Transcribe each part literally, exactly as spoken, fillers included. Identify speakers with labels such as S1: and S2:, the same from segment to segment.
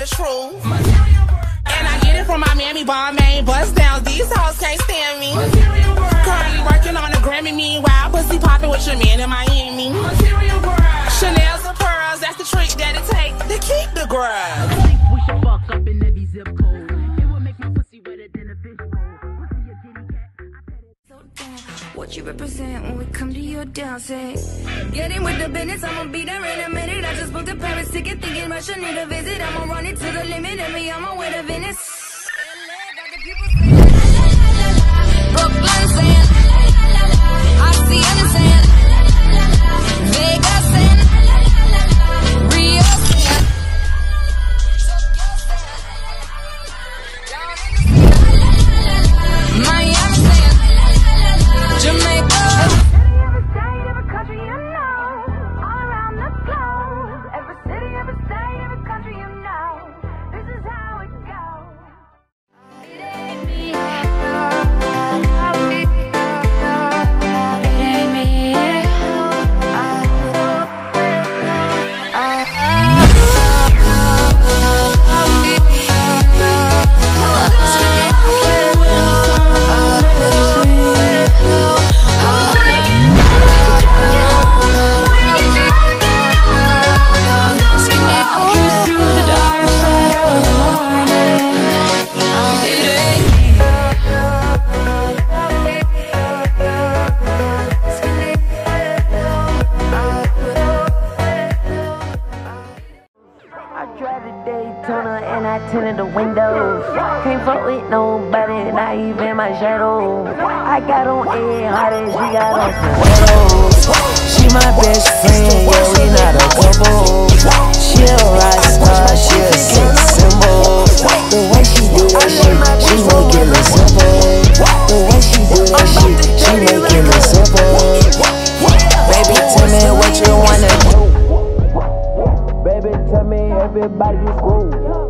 S1: the truth. And I get it from my mammy, bomb main bust down. These hoes can't stand me. Currently working on a Grammy, meanwhile pussy popping with your man in Miami. Chanel's and pearls, that's the trick that it takes to keep the grub.
S2: We should fuck up in every zip code. It will make my pussy wetter than a fish bowl. Pussy a kitty cat.
S3: What you represent when we come to your dancing? Get in with the business, I'ma be there in a minute. I just booked a Paris ticket, thinking Russia need a visit. I'ma run it to the limit, and me, I'ma win a Venice. Brooklyn saying, Hacienda saying, Vegas saying, Rio saying, Miami saying, Jamaica. Every state, every country you know, all around the globe. Every city, every state, every country you know, this is how it goes. It ain't me. It ain't me.
S4: Tinted the windows, can't fuck with nobody, not even my shadow. I got on A hard as she got on Soweto. She my best friend, yeah, we not a couple. She a rock star, she a sex symbol. The way she do that shit, she make it look simple. The way she do that shit, she make it look simple. Baby, tell me what you wanna do. Baby, tell me everybody is cool.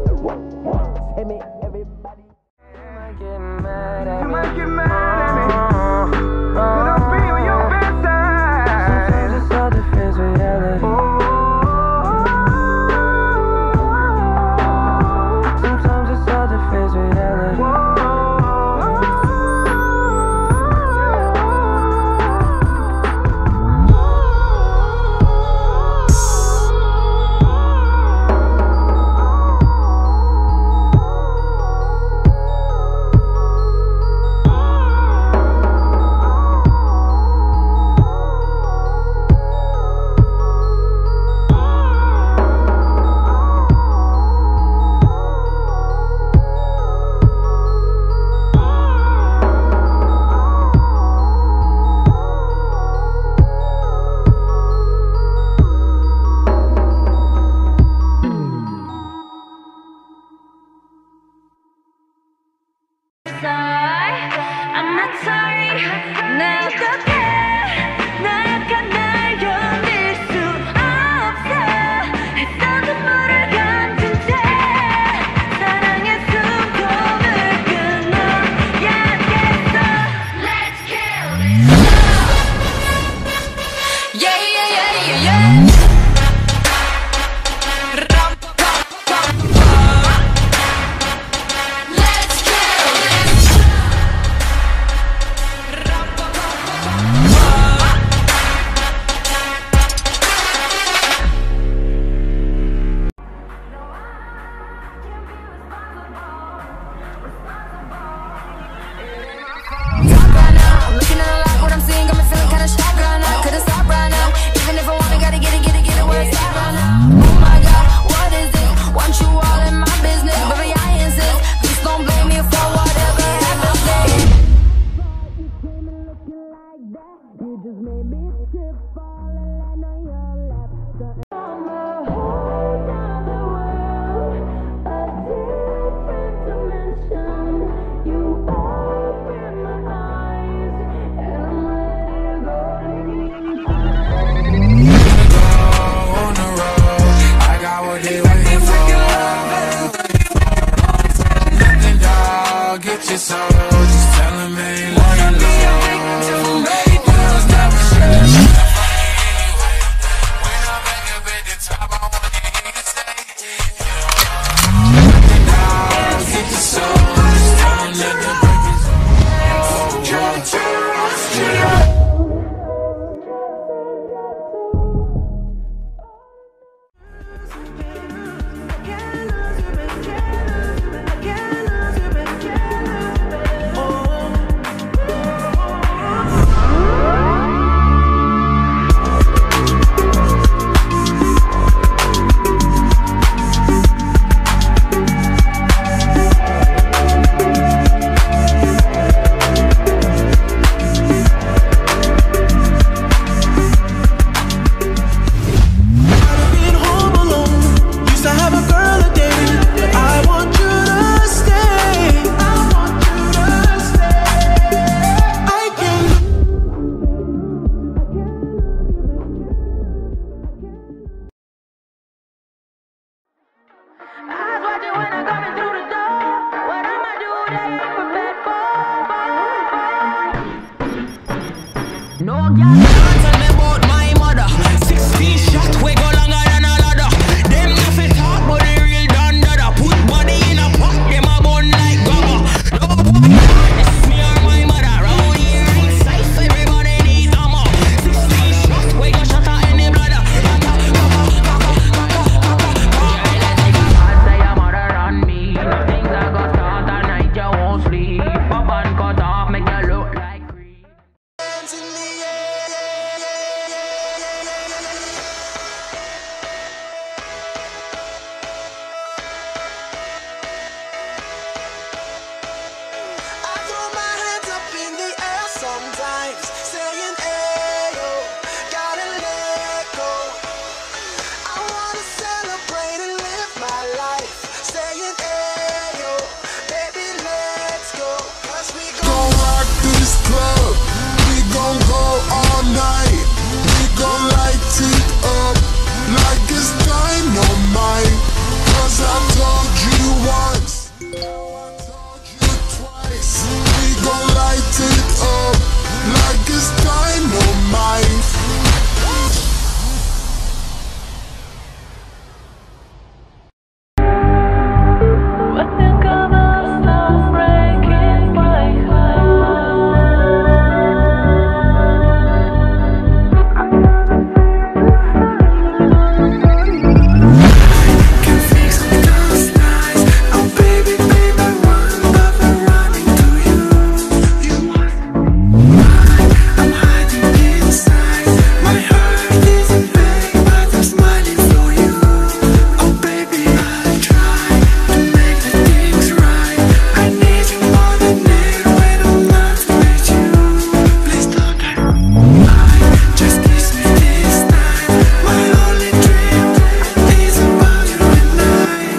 S3: I'm not sorry. Now 어떡해? 나 약간 날 견딜 수 없어. 했던 눈물을 감춘 채 사랑의 숨통을 끊어야겠어. Let's kill this. Yeah, yeah, yeah, yeah, yeah.
S1: We're
S5: Tell me about my mother. Sixteen shot, we go longer than a ladder. Them nothing talk, but they real done dada. Put body in a pot, them a bun like gabba. No boy, it's me or my mother. Round here in safe, everybody need ammo. Sixteen shot, we go shot at any bladder. Say your mother on me. Things are gonna start at night, you won't sleep. Pop and cut off, make you look like creep.
S6: I throw my hands up in the air sometimes, saying, ayo, gotta let go. I wanna celebrate and live my life, saying, ayo, baby, let's go. Cause we gon' rock this club, we gon' go all night, we gon' light it up like it's dynamite. Cause I told you once, twice, we gon' light it up like it's dynamite.
S4: Think about stuff breaking my
S6: Can fix those lies. Oh baby, baby, one love and running to you. You want mine, I'm hiding inside. My heart is in pain, but I'm smiling for you. Oh baby, I'll try to make the things right. I need you more than ever when I'm not with you. Please don't lie, just kiss me this time. My only dream is about you and I.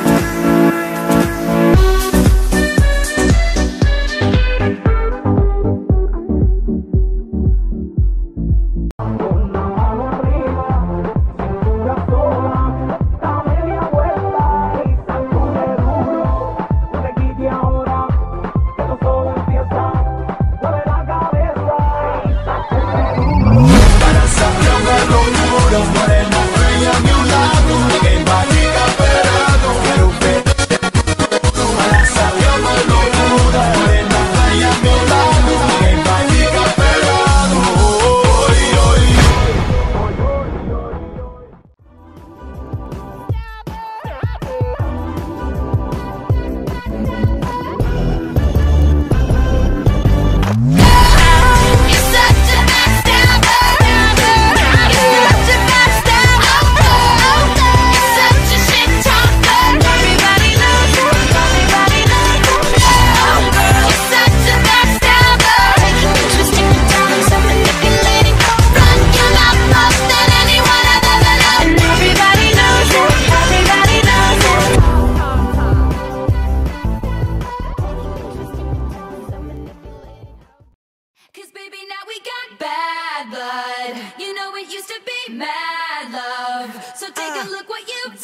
S3: Cause baby, now we got bad blood. You know it used to be mad love. So take a look what you've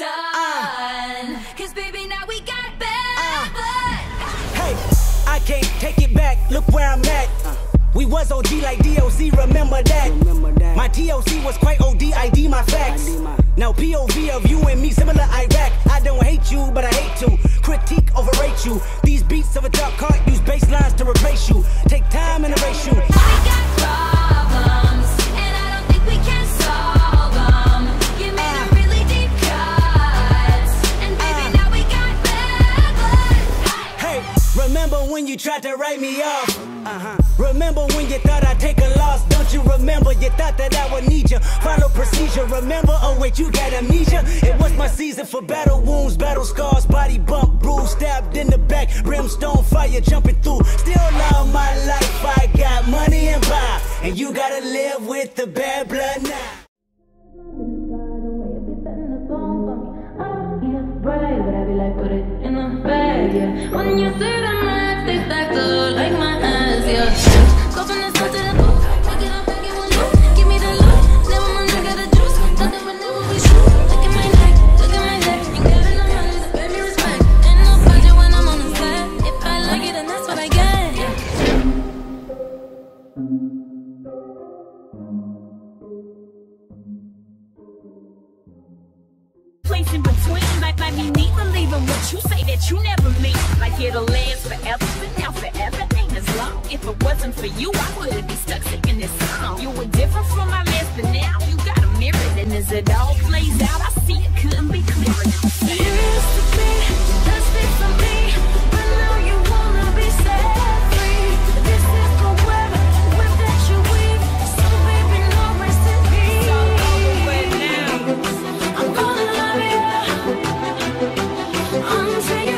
S3: done. Cause baby, now we got bad blood.
S5: Hey, I can't take it back, look where I'm at. We was O G like D O C, remember that. My T O C was quite O D, I D my facts. Now P O V of you and me, similar Iraq. I don't hate you, but I hate to critique, overrate you. These beats of a dark can't use bass lines to replace you. Take time and erase you.
S3: We got problems, and I don't think we can solve them. You made a really deep cuts, and baby, now we got bad blood.
S5: Hey, remember when you tried to write me off? Uh-huh. Remember when you thought I'd take a loss? Don't you remember? You thought that I would need you. Follow procedure, remember? Oh wait, you got amnesia? It was my season for battle wounds, battle scars, body bump, bruise, stabbed in the back, brimstone fire jumping through. Still love my life, I got money and power, and you gotta live with the bad blood now.
S3: When you say the max, they stack up like my ass, yeah. Go from the sun to the moon, pick it up, pick it one up. Give me the look, never mind, I got the juice. Nothing but never be true. Look at my neck, look at my neck. Ain't got enough money to pay me respect. Ain't no budget when I'm on the set. If I like it, then that's what I get.
S2: that you never meet. Like it'll last forever, but now forever ain't as long. If it wasn't for you, I wouldn't be stuck singing this song. You were different from my last, but now you got a mirror. And as it all plays out, I see it couldn't be clearer.
S3: You used to be, let's be for me, but now you wanna be set free. This is forever, without you weak, so baby, no rest in peace. I'm gonna love you until